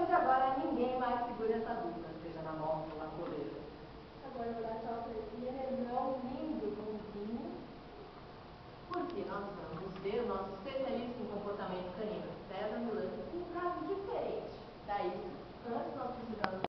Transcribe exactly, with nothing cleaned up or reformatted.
de agora ninguém mais segura essa dupla, seja na moto ou na coleira. Agora eu vou dar tchau pra esse nenenzão lindo, bonzinho. Porque nós vamos ver o nosso especialista em comportamento canino, César Milan, um caso diferente. Daí, antes nós precisamos